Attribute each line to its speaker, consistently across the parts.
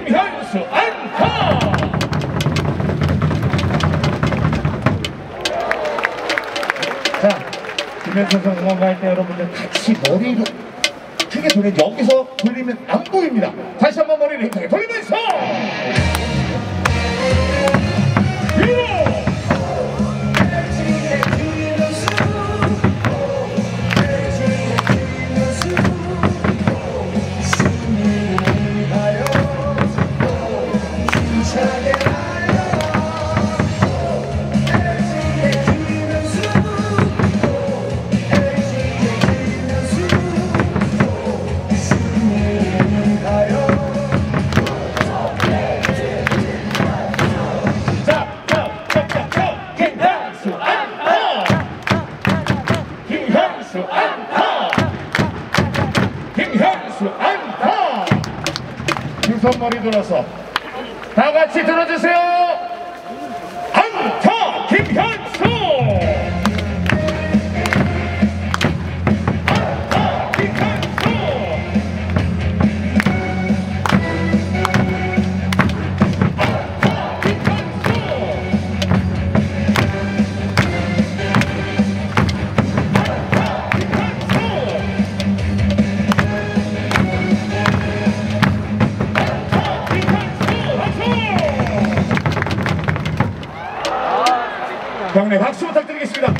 Speaker 1: 김현수 안타. 자, 김현수 선수 응원할 때 여러분들 같이 머리를 크게 돌려 여기서 돌리면 안 보입니다. 다시 한번 머리를 크게 돌리면서 위로. 머리 들어서 다 같이 들어주세요. 안타 김현수. 안타 김현수. 안타 경례 박수 부탁드리겠습니다.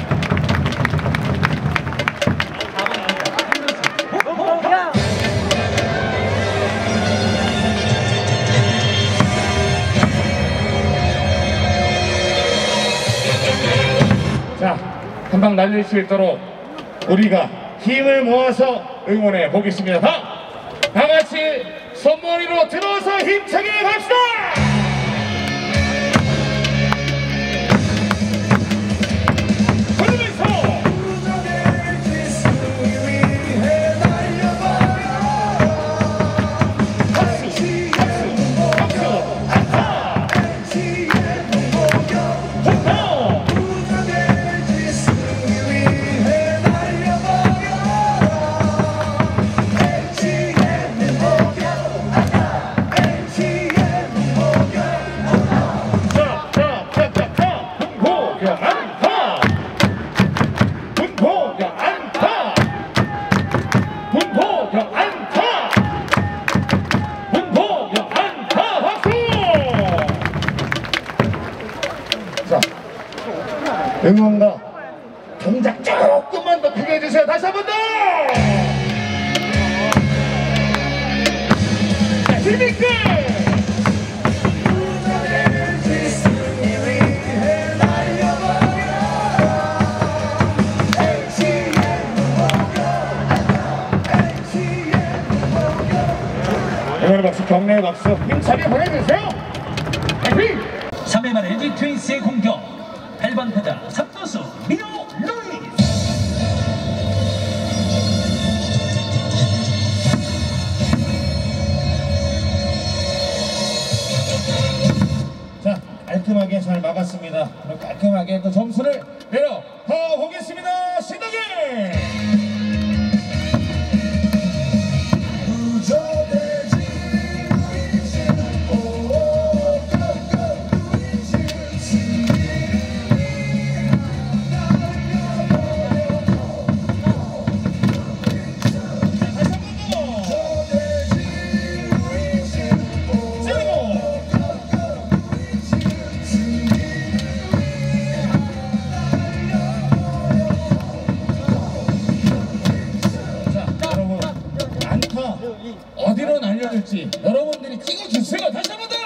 Speaker 1: 자, 한 방 날릴 수 있도록 우리가 힘을 모아서 응원해 보겠습니다. 다 같이 손머리로 들어서 힘차게 갑시다. 응원가 동작 조금만 더 크게 해주세요. 다시 한 번 더! 힘있게! 응원의 박수, 경례의 박수 힘차게 보내주세요.
Speaker 2: 3회 말 LG 트윈스의 공격. 8번 타자 3루수 민호 루이스.
Speaker 1: 자, 깔끔하게 잘 막았습니다. 깔끔하게 또 점수를 내려 보겠습니다. 신나게. 어디로 날려줄지 여러분들이 찍어주세요. 다시 한 번 더!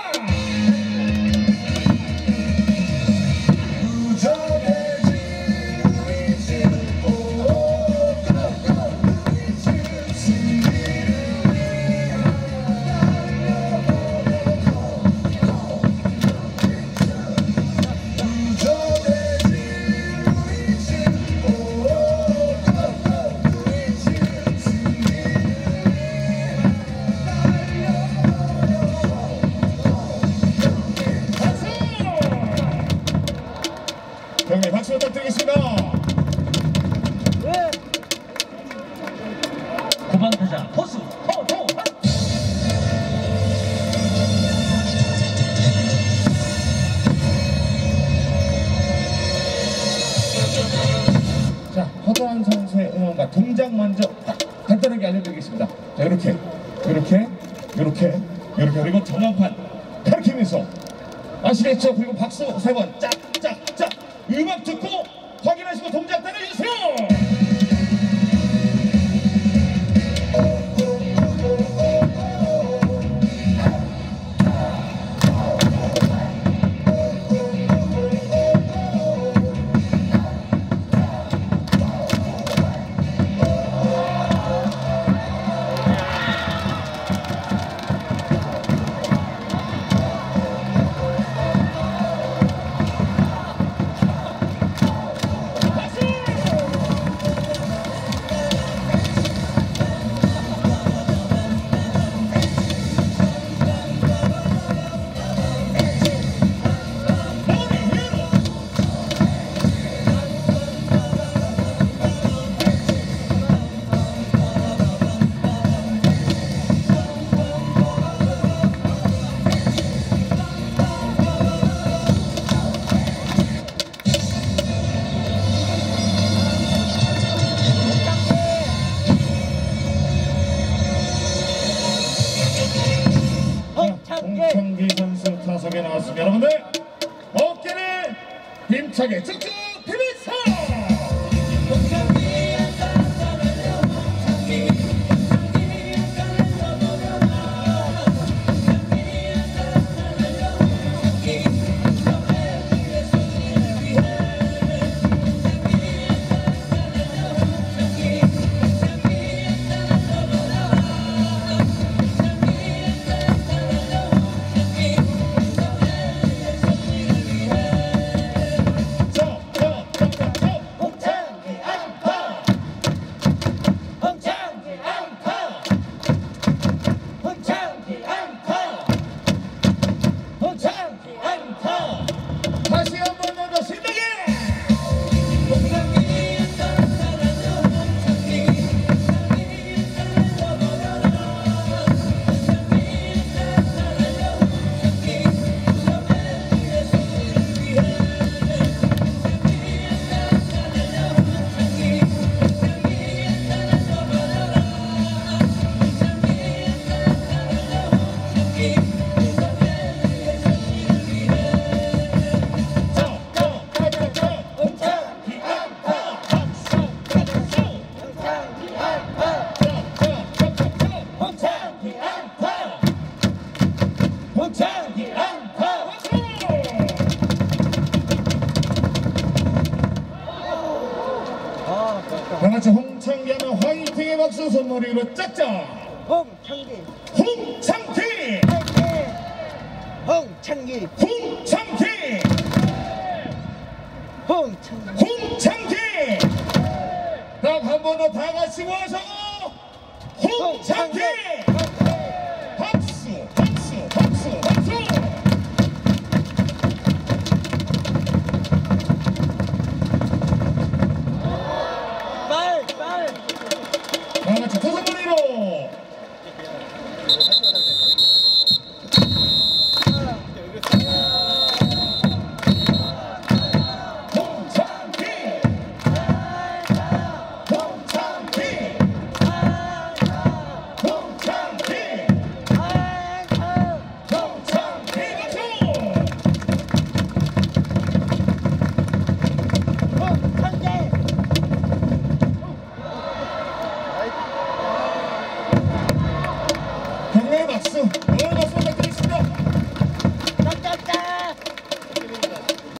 Speaker 1: 먼저 간단하게 알려드리겠습니다. 자, 이렇게 그리고 전광판 가리키면서 아시겠죠? 그리고 박수 3번 짝짝짝 음악 듣고 확인하시고 동작 따라해주세요. 홍창기 선수 타석에 나왔습니다. 여러분들 어깨를 힘차게 쭉쭉 펴면서 다시 한번 더 신나게 다같이 홍창기 하면 화이팅의 박수 손머리로 짝짝
Speaker 3: 홍창기
Speaker 1: 홍창기
Speaker 3: 홍창기
Speaker 1: 홍창기
Speaker 3: 홍창기
Speaker 1: 홍창기 딱 한 번 더 다 같이 모아서 홍창기